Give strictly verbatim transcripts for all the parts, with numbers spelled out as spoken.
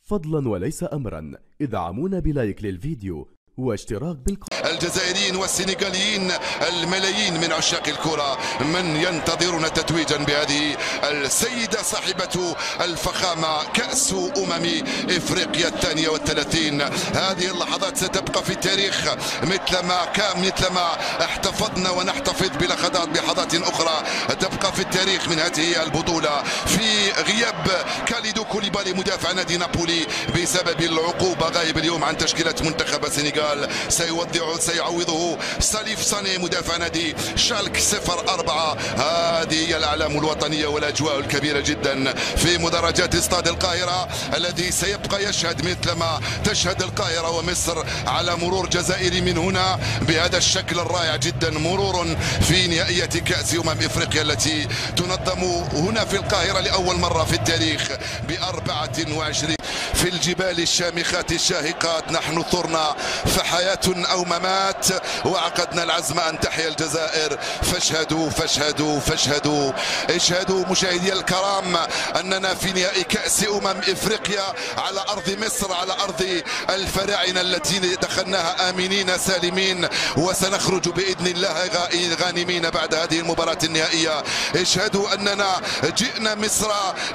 فضلا وليس أمرا ادعمونا بلايك للفيديو واشتراك بالقناة. الجزائريين والسنغاليين الملايين من عشاق الكرة من ينتظرون تتويجا بهذه السيدة صاحبة الفخامة كأس أمم إفريقيا الثانية والثلاثين. هذه اللحظات ستبقى في التاريخ مثلما كان مثلما احتفظنا ونحتفظ بلحظات لحظات أخرى تبقى في التاريخ من هذه البطولة في غياب كاليدو كوليبالي مدافع نادي نابولي بسبب العقوبة غايب اليوم عن تشكيلة منتخب السنغال. سيودع سيعوضه ساليف ساني مدافع نادي شالك صفر أربعة. هذه هي الأعلام الوطنية والأجواء الكبيرة جدا في مدرجات استاد القاهرة الذي سيبقى يشهد مثلما تشهد القاهرة ومصر على مرور جزائري من هنا بهذا الشكل الرائع جدا. مرور في نهائية كأس أمم إفريقيا التي تنظم هنا في القاهرة لأول مرة في التاريخ بأربعة وعشرين في الجبال الشامخات الشاهقات. نحن ثرنا فحياة أو ممات وعقدنا العزم أن تحيا الجزائر. فاشهدوا فاشهدوا فاشهدوا اشهدوا مشاهدي الكرام أننا في نهائي كأس أمم إفريقيا على أرض مصر، على أرض الفراعنة التي دخلناها آمنين سالمين وسنخرج بإذن الله غانمين بعد هذه المباراة النهائية. اشهدوا أننا جئنا مصر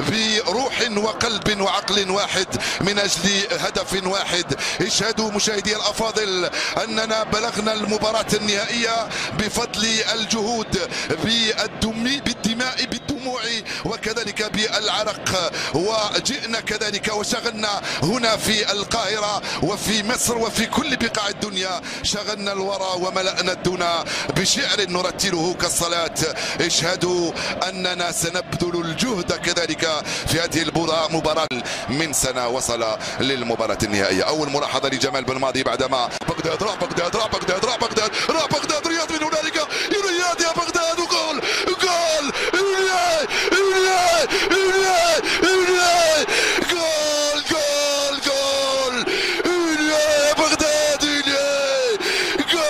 بروح وقلب وعقل واحد من أجل هدف واحد. اشهدوا مشاهدي الأفاضل أننا بلغنا المباراة النهائية بفضل الجهود بالدم بالدماء بالدموع وكذلك بالعرق، وجئنا كذلك وشغلنا هنا في القاهرة وفي مصر وفي كل بقاع الدنيا شغلنا الورى وملأنا الدنا بشعر نرتله كالصلاة. اشهدوا أننا سنبذل الجهد كذلك في هذه المباراة من سنة وصل للمباراة النهائية. أول ملاحظة لجمال بن ماضي بعدما بغداد راح بغداد راح بغداد راح بغداد راح بغداد رياض من هنالك رياض يا بغداد وجول جول إلياي إلياي إلياي إلياي جول جول جول إلياي يا بغداد إلياي جول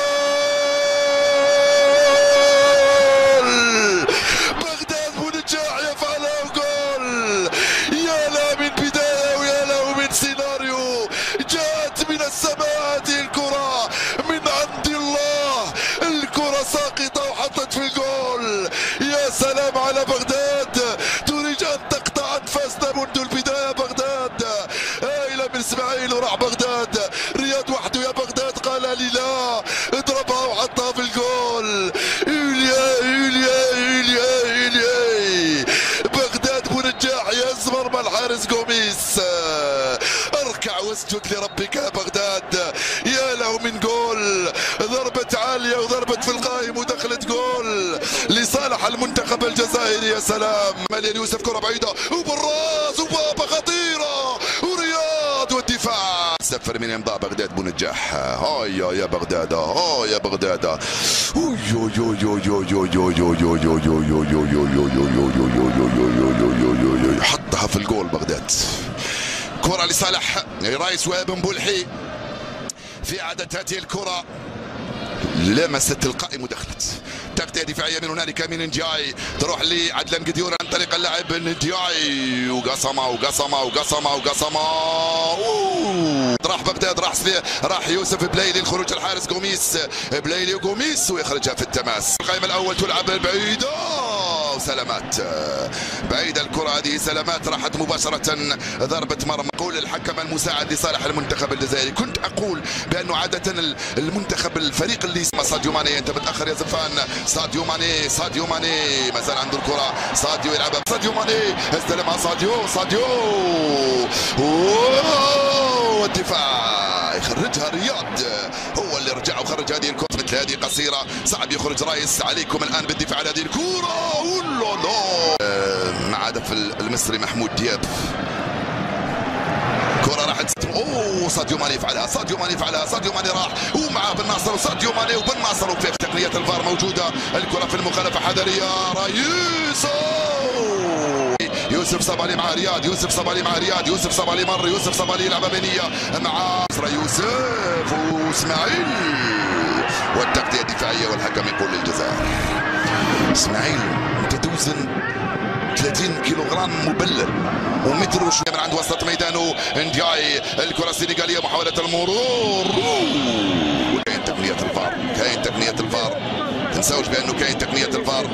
بغداد بنجاح يفعله جول. يا لا من بداية ويا له من سيناريو جاءت من السماء هذه الكرة من عند الله. الكرة ساقطة وحطت في الجول. يا سلام على بغداد، تريد أن تقطع أنفاسنا منذ البداية. بغداد هايلة من إسماعيل وراح بغداد رياض وحده يا بغداد قال لي لا اضربها وحطها في الجول. إليا إليا إليا إليا بغداد بنجاح يزمر مع الحارس جوميس. اركع واسجد لربك يا بغداد. يا له من جول، ضربة عالية وضربة في القائم ودخلت جول لصالح المنتخب الجزائري. يا سلام مليان يوسف كرة بعيدة وبالراس وبابا خطيرة ورياض والدفاع سفر من امضاء بغداد بنجاح. هاي يا بغداد هاي يا بغداد حطها في الجول بغداد. كرة لصالح رايس وهاب بولحي في إعادة هذه الكرة لمست القائم ودخلت. تغطية دفاعية من هنالك من نجاي تروح لعدلان قديور عن طريق اللاعب نجاي وقصمة وقصمة وقصمة وقصمة راح بغداد راح راح يوسف بلايلي الخروج الحارس قوميس بلايلي وقوميس ويخرجها في التماس. القائمة الأول تلعب بعيدة وسلامات بعيدة الكرة هذه سلامات راحت مباشرة ضربة مرمى. قول الحكم المساعد لصالح المنتخب الجزائري. كنت أقول بأنه عادة المنتخب الفريق اللي اسمه ساديو ماني أنت متأخر يا زفان. ساديو ماني ساديو ماني ما زال عنده الكرة. ساديو يلعبها ساديو ماني استلمها ساديو ساديو والدفاع يخرجها رياض هو اللي رجع وخرج هذه الكرة. مثل هذه قصيرة صعب يخرج رايس. عليكم الآن بالدفاع على هذه الكرة مع هدف المصري محمود دياب. كرة راحت اوه ساديو ماني يفعلها ساديو ماني يفعلها ساديو ماني راح ومعه بن ناصر وساديو ماني وبن ناصر وفي تقنية الفار موجودة. الكرة في المخالفة حذرية رايس يوسف صبالي مع رياض يوسف صبالي مع رياض يوسف صبالي مر يوسف صبالي يلعبها بنية مع يوسف واسماعيل والتغطية الدفاعية والحكم يقول للجزائر اسماعيل انت توزن ثلاثين كيلوغرام مبلل ومتر وشويه من عند وسط ميدانه. اندياي الكره السنغاليه محاوله المرور. كاين تقنيه الفار، كاين تقنيه الفار، تنساوش بانه كاين تقنيه الفار.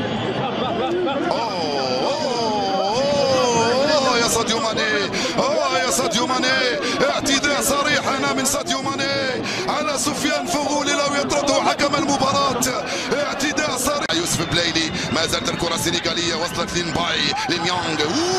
اوه اوه يا ساديو ماني، اوه يا ساديو ماني، اعتداء صريح هنا من ساديو ماني على سفيان فغولي لو يطرده حكم المباراه. اعتداء صريح. يوسف بلايلي، ما زالت الكره السنغاليه وصلت لنباي لنيونغ.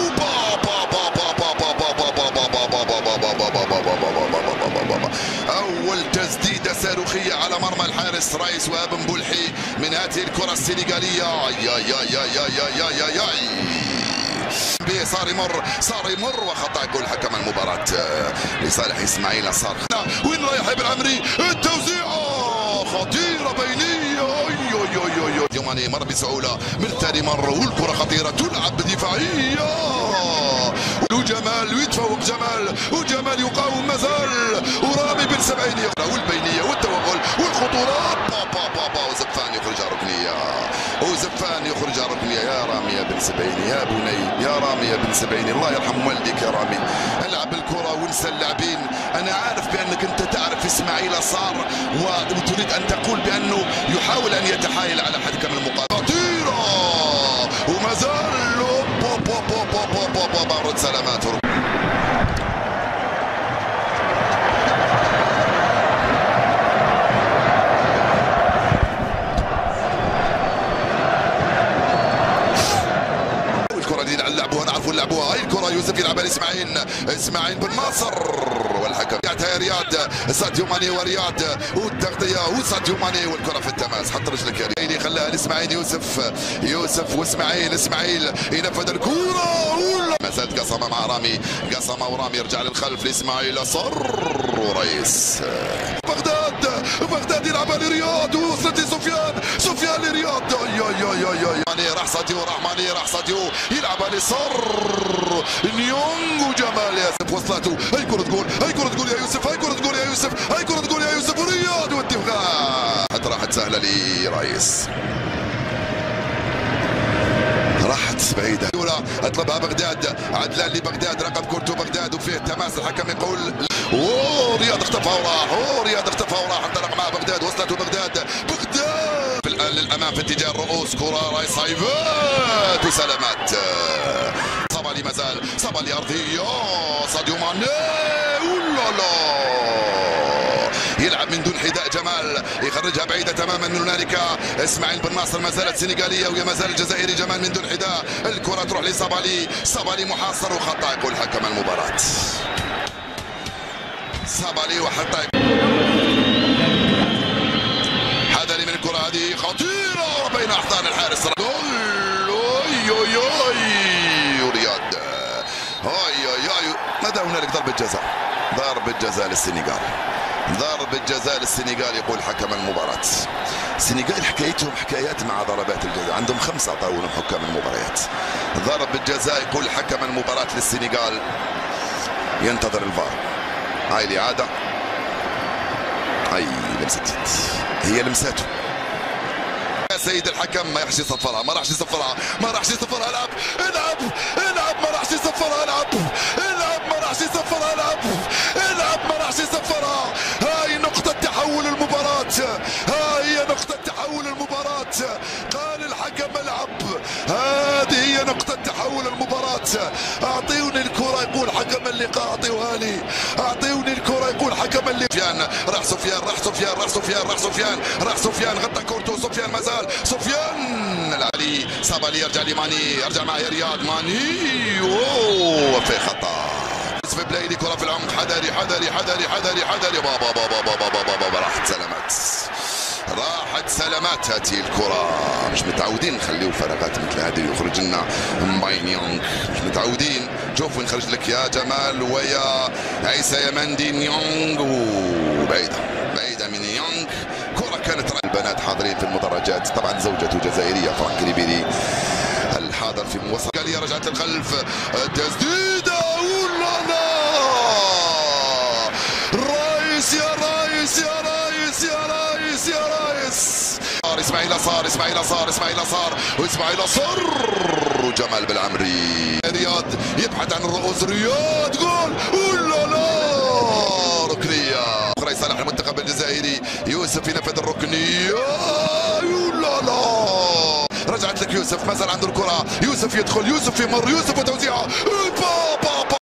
أول تسديدة صاروخية على مرمى الحارس رايس وهاب مبولحي من هذه الكرة السنغالية. يا يا يا يا يا يا يا يا صار يمر صار يمر وخطأ جول حكم المباراة لصالح إسماعيل صار. وين رايح ابن عمري؟ التوزيعة خطيرة بينية. يوماني مر بسهولة، مرتاري مر والكرة خطيرة تلعب بدفاعية. وجمال ويتفوق جمال، وجمال يقاوم مازال، ورامي بن سبعين يقرا والبينيه والتوغل والخطورات. بابا بابا وزفان يخرج ركنيه، وزفان يخرج ركنيه. يا رامي يا بن سبعين يا بني، يا رامي يا بن سبعين الله يرحم والديك يا رامي. العب الكره وانسى اللاعبين. انا عارف بانك انت تعرف اسماعيل صار وتريد ان تقول بانه يحاول ان يتحايل على حكم المقابله. خطيره وما زال بابا بابا بابا بابا رد سلامات. الكرة اللي لعبوها نعرفوا لعبوها. هاي الكرة يوسف يلعبها لاسماعيل، اسماعيل بن ناصر والحكم يعطيها رياض. ساديو ماني ورياض والتغطية وساديو ماني والكرة في التماس. حط رجلك يا رياض، خلاها لاسماعيل. يوسف يوسف واسماعيل، اسماعيل ينفذ الكرة. ما زالت قصمة مع رامي، قصمة ورامي يرجع للخلف لاسماعيل صر وريس. بغداد بغداد يلعبها لرياض ووصلت لسفيان، سفيان لرياض. يا يا يا يا ماني راح ساديو، راح ماني راح ساديو يلعبها لصر نيونغ وجمال ياسف وصلته. هاي كرة جول، هاي كرة جول يا يوسف، هاي كرة جول يا يوسف، هاي كرة جول يا يوسف. ورياض والدفاع راحت سهلة لريس، راحت بعيدة. اطلبها بغداد، عدلان لبغداد، رقم كورتو بغداد وفيه تماس. الحكم يقول اوه رياض اختفى وراح، اوه رياض اختفى وراح. انطلق مع بغداد، وصلته بغداد، بغداد الان للامام في اتجاه الرؤوس. كرة رايس هايفات وسلامات. صبالي مازال، صبالي ارضية. ساديو ماني ولا لا يلعب من دون حذاء. جمال يخرجها بعيدة تماما. من هنالك اسماعيل بن ناصر، ما زالت سنغالية ويا ما زال الجزائري. جمال من دون حذاء، الكرة تروح لصبالي، صبالي محاصر وخطأ يقول حكم المباراة. صبالي وخطأ. حذري من الكرة هذه خطيرة بين أحضان الحارس. ورياض هاي هاي ماذا هنالك؟ ضربة جزاء، ضربة جزاء للسنغال، ضربة جزاء للسنغال يقول حكم المباراة. السنغال حكايتهم حكايات مع ضربات الجزاء، عندهم خمسة طاولة حكام المباريات. ضربة جزاء يقول حكم المباراة للسنغال. ينتظر الفار. هاي الإعادة، هاي لمست، هي لمساته. يا سيد الحكم ما راحش يصفرها، ما راحش يصفرها، ما راحش يصفرها. العب العب العب، ما راحش يصفرها. العب العب، ما راحش يصفرها. العب العب، ما راحش يصفرها. هاي نقطة تحول المباراة، هاي هي نقطة تحول المباراة. قال الحكم العب، هذه هي نقطة تحول المباراة. اعطيوني الكرة يقول حكم اللقاء، اعطيوها لي، اعطيوني الكرة يقول حكم اللقاء. سفيان راح، سفيان راح، سفيان راح، سفيان راح، سفيان راح، سفيان غطى كورتو. سفيان مازال، سفيان العلي. صبالي يرجع لماني، يرجع معي رياض. ماني اوه في خطأ. يوسف بلايلي كرة في العمق. حذري حذري حذري حذري حذري. بابا بابا بابا بابا بابا راحت سلامات، راحت سلامات. هذه الكرة مش متعودين نخليو فراغات مثل هذه يخرج لنا مباي نيونغ، مش متعودين. شوف وين خرج لك يا جمال ويا عيسى يا مندي. نيونغ وبعيدة بعيدة من نيونغ. كرة كانت البنات حاضرين في المدرجات، طبعا زوجته جزائرية فرانك ريبيري الحاضر في موسط. قال رجعت الخلف، تسديدة ولا لا. رايس يا رايس يا رايس يا رايس يا رايس. اسماعيل صار، اسماعيل صار، اسماعيل صار واسماعيل صار. عمرو جمال بالعمري. رياض يبحث عن الرؤوس، رياض جول، اولا لا ركنيه اخرى لصالح المنتخب الجزائري. يوسف ينفذ الركنيه، اولا لا رجعت لك يوسف، ما زال عنده الكره، يوسف يدخل، يوسف يمر، يوسف وتوزيعه،